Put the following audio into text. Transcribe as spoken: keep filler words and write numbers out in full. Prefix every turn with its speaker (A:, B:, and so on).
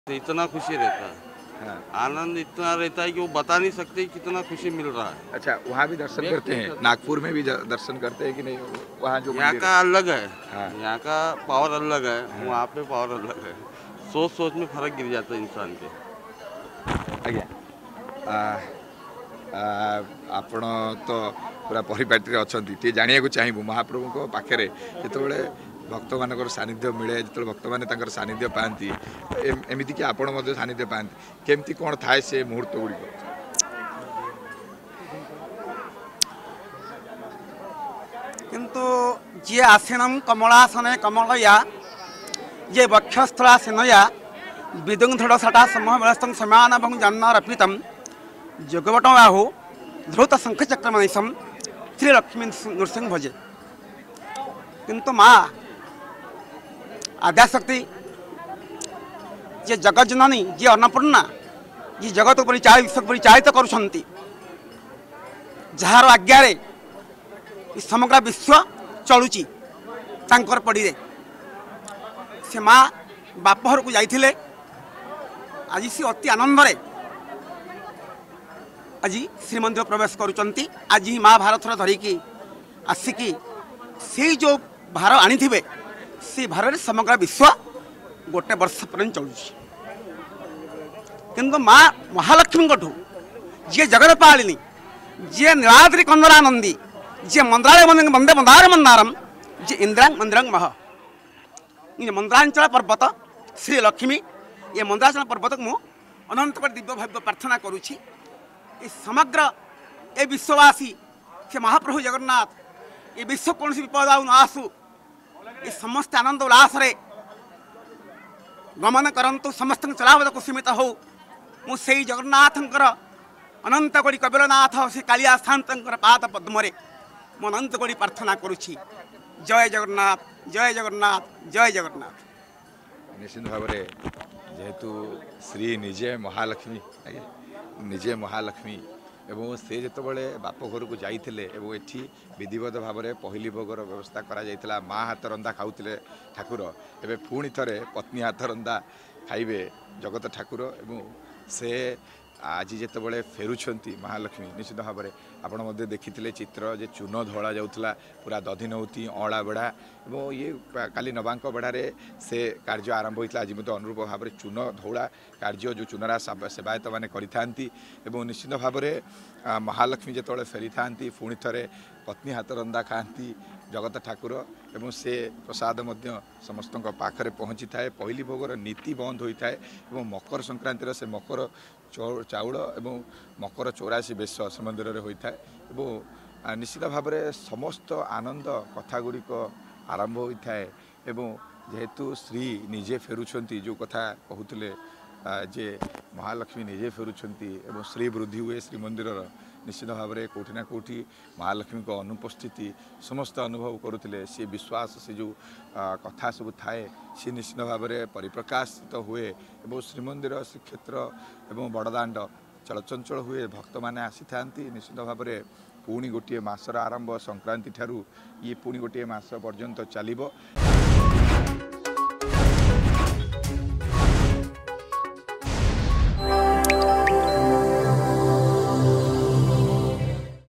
A: तो इतना खुशी रहता है।
B: हाँ।
A: आनंद इतना रहता है कि वो बता नहीं सकते कितना खुशी मिल रहा है।
B: अच्छा, वहाँ भी दर्शन करते हैं? नागपुर में भी ज- दर्शन करते हैं कि नहीं? वहाँ जो
A: यहाँ
B: मंदिर
A: का अलग है।
B: हाँ।
A: यहाँ का पावर अलग है,
B: हाँ।
A: वहाँ पे पावर अलग है। सोच सोच में फर्क गिर जाता है इंसान के।
B: आज्ञा आ, आ, आपण तो पूरा परिपाटी अछंती टे जानिया को चाहिबु महाप्रभु को पाखरे जेतबेले भक्त मानकर सानिध्य मिले जेतबेले भक्त माने तांकर सानिध्य पांती एमिति कि आपण मध्ये सानिध्य पांती केमती कोन थाए से मुहूर्त गुडी
C: किंतु जे आसीनम कमलासने कमलया ये वक्षस्थलासीनया विदुंधड़ सटा समूहस्तम समान भंग जन्नारपितम जगवट बाहु ध्रुत शंख चक्रमणिसम श्री लक्ष्मी नृसिंह भजे। किंतु माँ आद्याशक्ति जे जगत जननी जे अन्नपूर्णा ये जगत परिचालित विश्व परिचालित करुछंती जार आज्ञारे समग्र विश्व चलुची तांकर पड़ी रे से माँ बापहर को जाइथिले आज सी अति आनंद रे आज श्रीमंदिर प्रवेश करुचंती। आज ही माँ भारत धरिकी आसिकी से जो भार आनी से भार समग्र विश्व गोटे वर्ष पर्यंत चलुची। किंतु माँ महालक्ष्मी जी जगत पालिनी जी नीलाद्रि कंदरानंदी जे मंत्रालय वंदे मंदार मंदारम जे इंद्रांग मंदिरंग मह ये मंत्रांचल पर्वत श्री लक्ष्मी ये मंत्रांचल पर्वत को अनंत दिव्य भव्य प्रार्थना करुछि। ये समग्र ये विश्ववासी से महाप्रभु जगन्नाथ ये विश्व कौन विपद न आसु ये समस्त आनंद उल्लास गमन करंतु समस्त चलावद को सीमित हो मु से जगन्नाथंकर अनंत कोड़ी कबीरनाथ से कालिया शांतर पाद पद्मरे मु अनंत कोड़ी प्रार्थना करुछि। जय जगन्नाथ जय जगन्नाथ जय जगन्नाथ।
B: निश्चित भाव में जेहेतु श्री निजे महालक्ष्मी निजे महालक्ष्मी एवं से जितेबाला बाप घर को जाइए एठी विधिवत भाव में पहली भोगर व्यवस्था करा जाइतला माँ हाथ रंधा खाऊले ठाकुर एवं पुणी थे पत्नी हाथ रंधा खाइबे जगत ठाकुर एवं से आज जितेबाला फेरुंट महालक्ष्मी निश्चित भाव में आपड़ देखी चित्र जे चून धला जाऊला पूरा दधिनौती अँला बेढ़ा और ये काली नवांक बेढ़ारे से कार्य आरंभ होता आज मत अनुरूप भाव में चून धौला कार्य जो चूनरा सेवायत मैंने करी निश्चित भाव में महालक्ष्मी जिते फेरी था पुणी थे पत्नी हाथ रंधा खाती जगत ठाकुर एवं से प्रसाद समस्त पाखरे पहुँची थाए पहली भोगर नीति बंद होता है और मकर संक्रांतिर से मकर चाउल एवं मकर चौरासी बेश श्रीमंदिर में होता है निश्चित भाव में समस्त आनंद कथा गुड़िक आरंभ होता है एवं जेहेतु श्री निजे फेरुंट जो कथा कहते जे महालक्ष्मी निजे फेरुंट एवं श्री वृद्धि हुए श्रीमंदिर निश्चित भाव में कौटि ना कौटि महालक्ष्मी को अनुपस्थिति समस्त अनुभव करुले सी विश्वास से जो कथा सब थाए सी निश्चित भाव में परिप्रकाशित हुए एवं श्रीमंदिर श्रीक्षेत्र एवं बड़दाण्ड चलचंचल हुए भक्त मैंने आसी था निश्चित भाव में पुणी गोटे मासर आरंभ संक्रांति ठारू ये पुणी गोटे मास पर्यंत चलिबो।